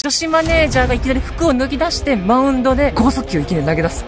女子マネージャーがいきなり服を脱ぎ出してマウンドで剛速球をいきなり投げ出す。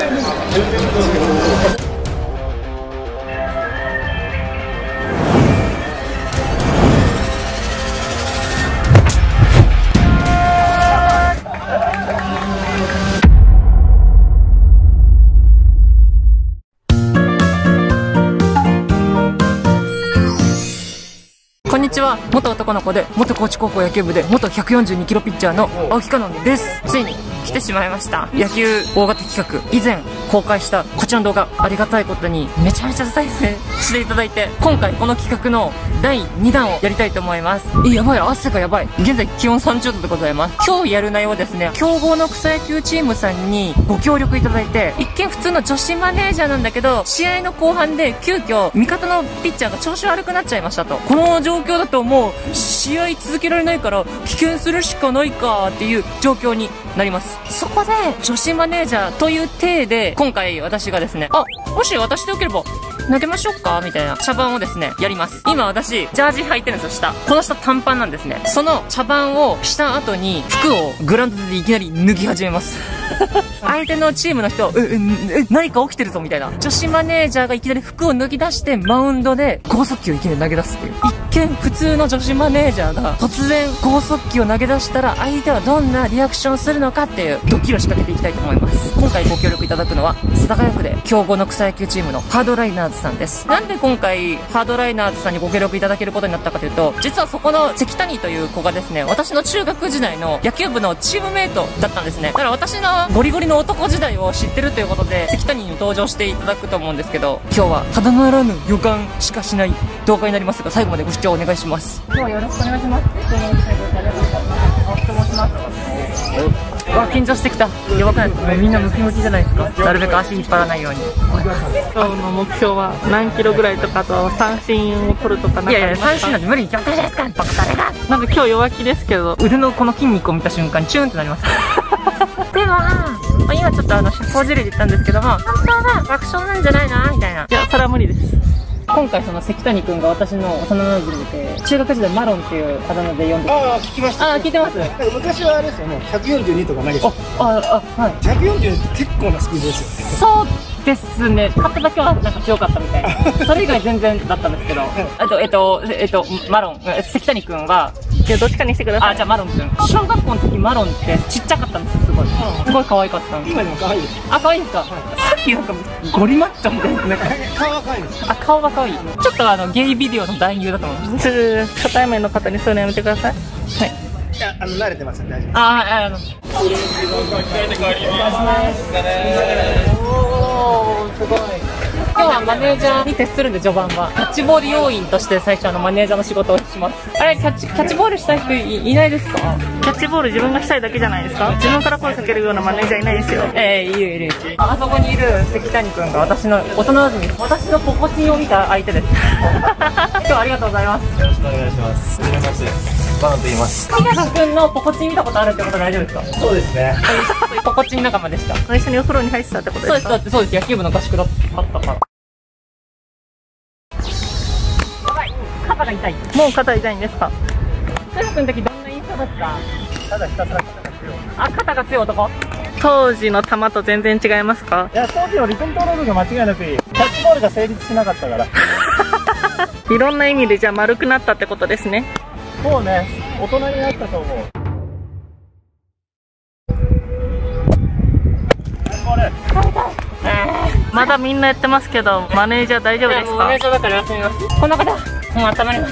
こんにちは。元男の子で元高知高校野球部で元142キロピッチャーの青木かのんです。ついに来てしまいました。野球大型企画、以前公開したこちらの動画、ありがたいことにめちゃめちゃ再生していただいて、今回この企画の第2弾をやりたいと思います。やばい、汗がやばい。現在気温30度でございます。今日やる内容はですね、強豪の草野球チームさんにご協力いただいて、一見普通の女子マネージャーなんだけど、試合の後半で急遽味方のピッチャーが調子悪くなっちゃいましたと。この状況だともう試合続けられないから棄権するしかないかっていう状況になります。そこで女子マネージャーという体で今回私がですね、もし私でよければ投げましょうかみたいな茶番をですねやります。今私ジャージ履いてるんですよ。この下短パンなんですね。その茶番をした後に服をグラウンドでいきなり脱ぎ始めます相手のチームの人何か起きてるぞみたいな。女子マネージャーがいきなり服を脱ぎ出してマウンドで剛速球をいきなり投げ出すっていう。一見普通の女子マネージャーが突然剛速球を投げ出したら相手はどんなリアクションするのかっていうドッキリを仕掛けていきたいと思います。今回ご協力いただくのは世田谷区で強豪の草野球チームのハードライナーズさんです。なんで今回ハードライナーズさんにご協力いただけることになったかというと、実はそこの関谷という子がですね、私の中学時代の野球部のチームメイトだったんですね。だから私のゴリゴリの男時代を知ってるということで関谷に登場していただくと思うんですけど、今日はただならぬ予感しかしない動画になりますが、最後までご視聴お願いします。今日はよろしくお願いします。青木と申します。緊張してきた。やばくないですか？みんなムキムキじゃないですか。なるべく足引っ張らないように。 今日の目標は何キロぐらいとか、あとは三振を取るとかなんかありますか？ 三振なんて無理に決まってるじゃないですか。バカ誰が。 なんか今日弱気ですけど、 腕のこの筋肉を見た瞬間にチューンってなりましたでも今ちょっと社交辞令で言ったんですけども、本当は爆笑なんじゃないなみたいな。 いや、それは無理です。 今回その関谷君が私の幼馴染で、中学時代マロンっていうあだ名で呼んで。 聞きました。 聞いてます。 昔はあれですよね、142とか投げてた。 はい。 142って結構なスピードですよね。 そうですね。カットだけはなんか強かったみたいな。それ以外全然だったんですけど。マロン、関谷君は、 いや、どっちかにしてください。 じゃあマロン君。小学校の時マロンってちっちゃかったんですよ、すごい。すごい可愛かったんです。 今でも可愛いです。 可愛いですか？さっきなんかゴリマッチョみたいな。 顔は可愛いです。 顔は可愛い。ちょっとゲイビデオの男優だと思います。 初対面の方にそういうのやめてください。はい。 いや、慣れてますんで大丈夫です。 すごい。今日はマネージャーに徹するんで、序盤はキャッチボール要員として最初マネージャーの仕事をします。キャッチボールしたい人いないですか？ キャッチボール自分がしたいだけじゃないですか？自分から声かけるようなマネージャーいないですよ。 いる。あそこにいる関谷君が私の幼馴染です。私のポコチンを見た相手です今日はありがとうございます。 よろしくお願いします。はじめまして。バナと言います。 東君のポコチン見たことあるってことで大丈夫ですか？ そうですね。 ポコチン仲間でした。 一緒にお風呂に入ってたってことですか？ そうです。野球部の合宿だったから。肩が痛い。 もう肩痛いんですか？ 中学の時どんな印象だった？ ただひたすら肩が強い。 肩が強い男？ 当時の球と全然違いますか？ いや、当時のリコントロールが間違いなくいい。キャッチボールが成立しなかったからいろんな意味でじゃあ丸くなったってことですね。 もうね、大人になったと思う。 まだみんなやってますけど、マネージャー大丈夫ですか？ マネージャーだから休みます。こんな方、もう温まります。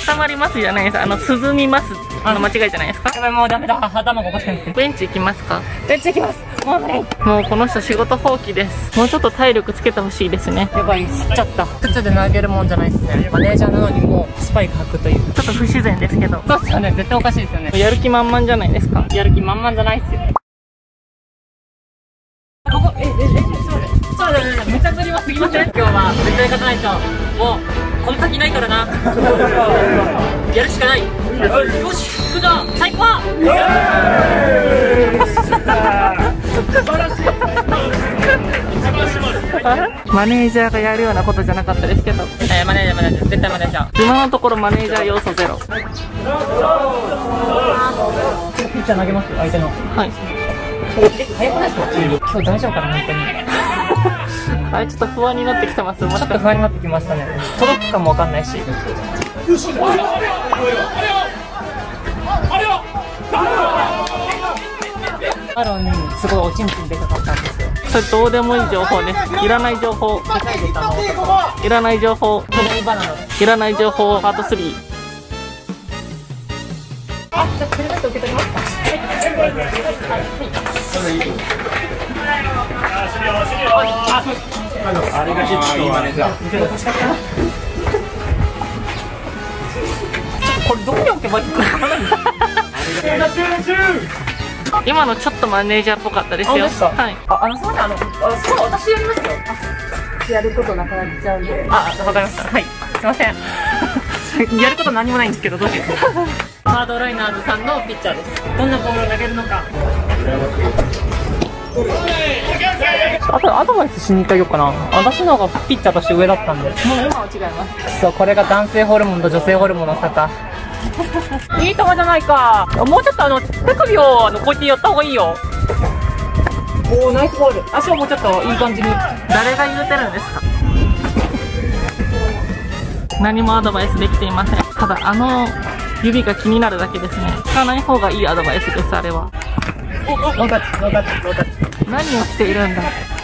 温まりますじゃないです。涼みます間違いじゃないですか？ やばい、もうダメだ。頭がおかしくなって。 ベンチ行きますか？ ベンチ行きます。もう無理。 もうこの人仕事放棄です。もうちょっと体力つけてほしいですね。 やばい、吸っちゃった。靴で投げるもんじゃないですね。マネージャーなのにもうスパイク履くという。 ちょっと不自然ですけど。 そうっすよね。絶対おかしいですよね。 やる気満々じゃないですか？ やる気満々じゃないっすよ。ここ、そうだね。無茶ぶりは過ぎません？今日は絶対勝たないと。もう、この先ないからな。やるしかない。よし、行くぞ、最高！素晴らしい。 マネージャーがやるようなことじゃなかったですけど、 マネージャー絶対マネージャー。 今のところマネージャー要素ゼロ。 ピッチャー投げますよ、相手の。 はい。 早くないですか？今日大丈夫かな、本当に。 あれちょっと不安になってきてます。もしかしてちょっと不安になってきましたね。届くかもわかんないし。マロンにすごいおちんちんでかかったんですよ。 それどうでもいい情報です。いらない情報。 でかいです、 いらない情報。 巨大バナナ。 いらない情報パート3。 あ、じゃあプレゼント受け取りますか？ あれがヒットのマネージャー。 これどこに置けばいいかわからないんですか？ 今のちょっとマネージャーっぽかったですよ。はい。 すみません、そう私やりますよ。 やることなくなっちゃうんで。 わかりました。はい、すみません。やること何もないんですけど、どうしよう。ハードライナーズさんのピッチャーです。どんなボールを投げるのか。あとアドバイスしに行ってあげようかな。私の方がピッチャーとして上だったんで。もう今は違います。そう、これが男性ホルモンと女性ホルモンの差か。いい球じゃないか。もうちょっと手首をこうやってやった方がいいよ。おー、ナイスボール。足をもうちょっといい感じに。 誰が言うてるんですか？何もアドバイスできていません。ただ指が気になるだけですね。聞かない方がいいアドバイスです、あれは。何をしているんだ。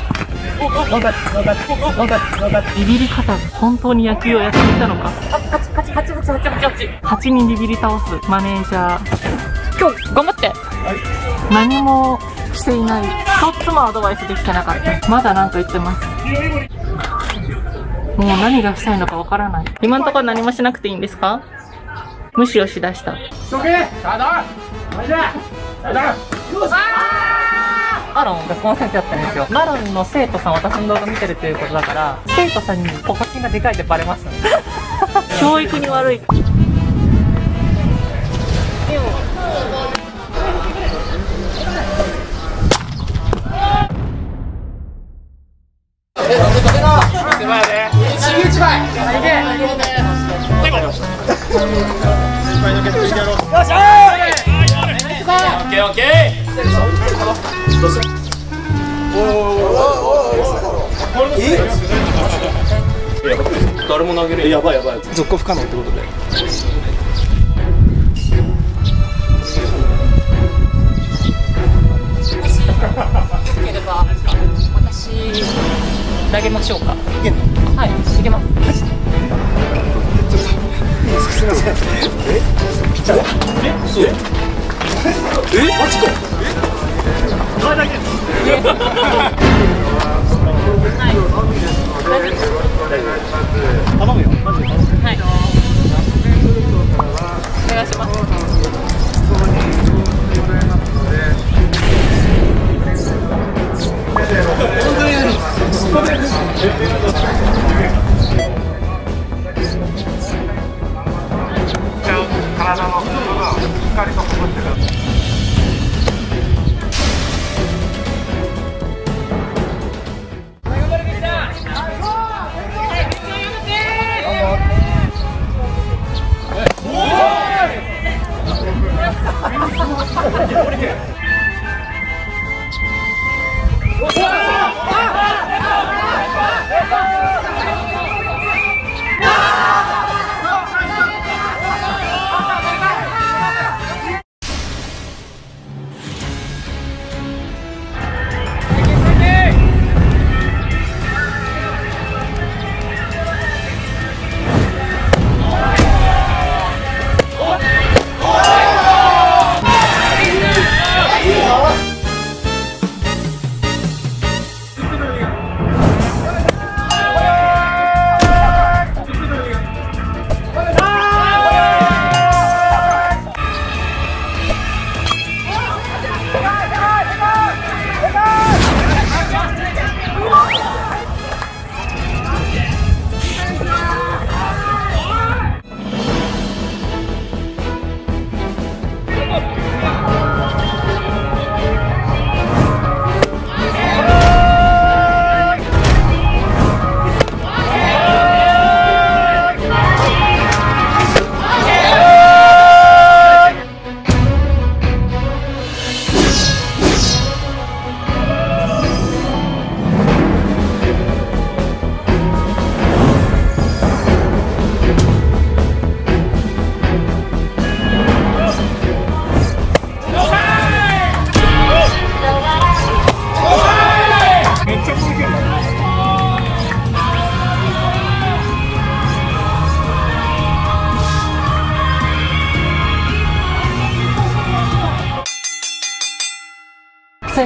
ビビり方が本当に野球をやっていたのか。8人ビビり倒すマネージャー。 今日頑張って。 何もしていない。一つもアドバイスできてなかった。まだ何か言ってます。もう何がしたいのかわからない。今のところ何もしなくていいんですか？無視をしだした。 マロン学校の先生だったんですよ。マロンの生徒さん、私の動画見てるということだから、生徒さんにポコチンがでかいってバレましたね。 教育に悪い。 誰も投げる。やばい。続行不可能ってことで。 よければ私投げましょうか。 いけんの？ はい、いけます。 すみません。そう。マジか。頼むよ。 はい。お願いします。 体の部分をしっかりとほぐしてください。 それ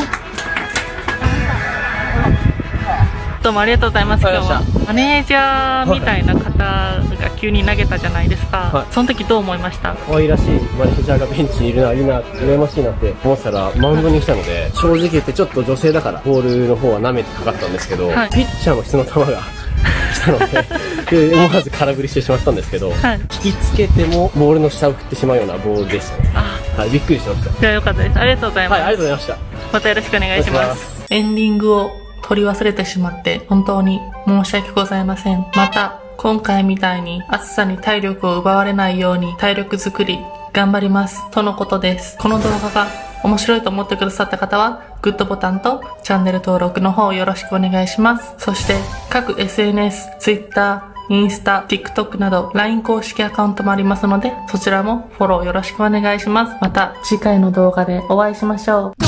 どうもありがとうございます。今日はマネージャーみたいな方が急に投げたじゃないですか、はい、その時どう思いました？ 可愛らしいマネージャーがベンチにいるのはいいな、羨ましいなって思ってたらマウンドに来たので、正直言ってちょっと女性だからボールの方は舐めてかかったんですけど、はい、ピッチャーの質の球が来たのでで思わず空振りしてしまったんですけど、はい、引きつけてもボールの下を振ってしまうようなボールでしたね。はい、びっくりしました。 じゃあよかったです。ありがとうございます。 はい、ありがとうございました。 またよろしくお願いします。エンディングを取り忘れてしまって本当に申し訳ございません。また今回みたいに暑さに体力を奪われないように体力作り頑張りますとのことです。この動画が面白いと思ってくださった方はグッドボタンとチャンネル登録の方よろしくお願いします。そして各 SNS、Twitter、インスタ、TikTok など LINE 公式アカウントもありますのでそちらもフォローよろしくお願いします。また次回の動画でお会いしましょう。